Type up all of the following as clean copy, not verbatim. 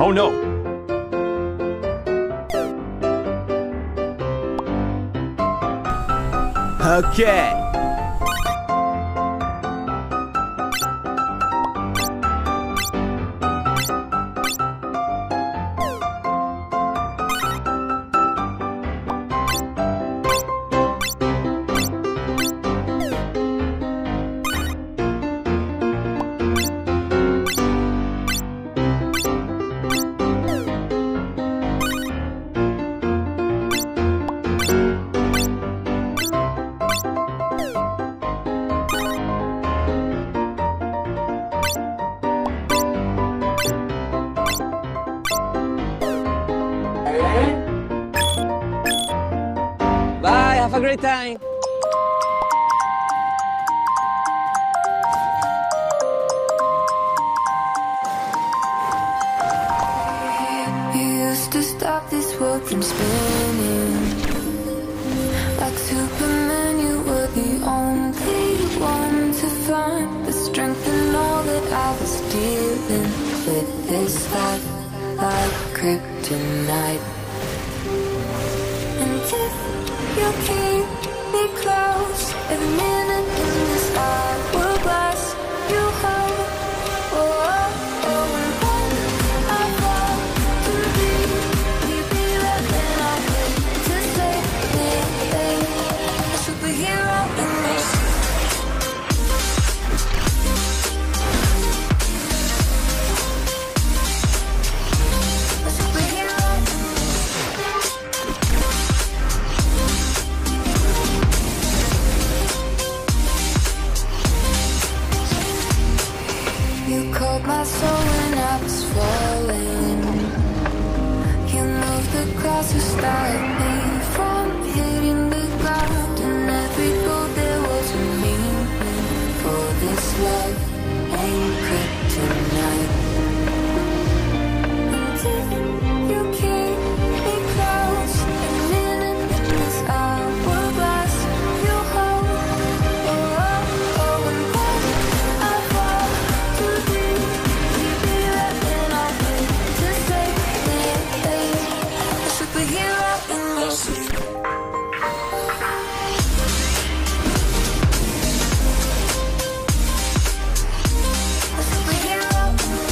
Oh no! Okay. Bye, have a great time. You used to stop this world from spinning. Like Superman, you were the only one to find the strength in all that I was dealing with. This life like kryptonite. And if you keep me close, every minute in this hour will bless you home. Oh, oh, oh, and when I fall to be right when I hate to say it, a superhero in me. A superhero in me. You called my soul when I was falling. You moved the cross to stop me from hitting the ground. And every goal there was a meaning. For this love ain't kryptonite. And if you keep me close, a minute in this hour will bless you home. Oh, oh, oh, and when I fall to be right when I hate to say it, a superhero in me. A superhero in me.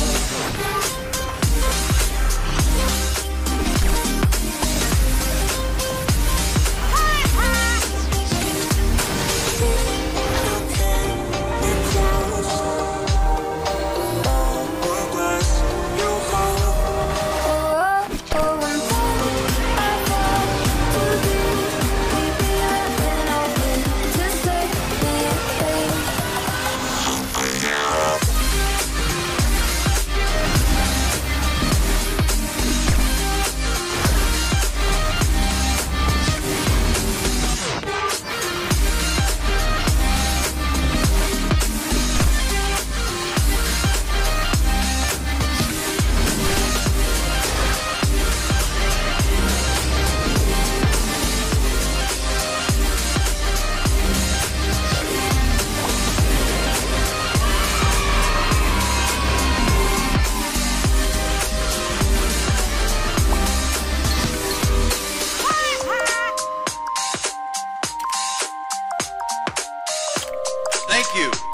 Thank you.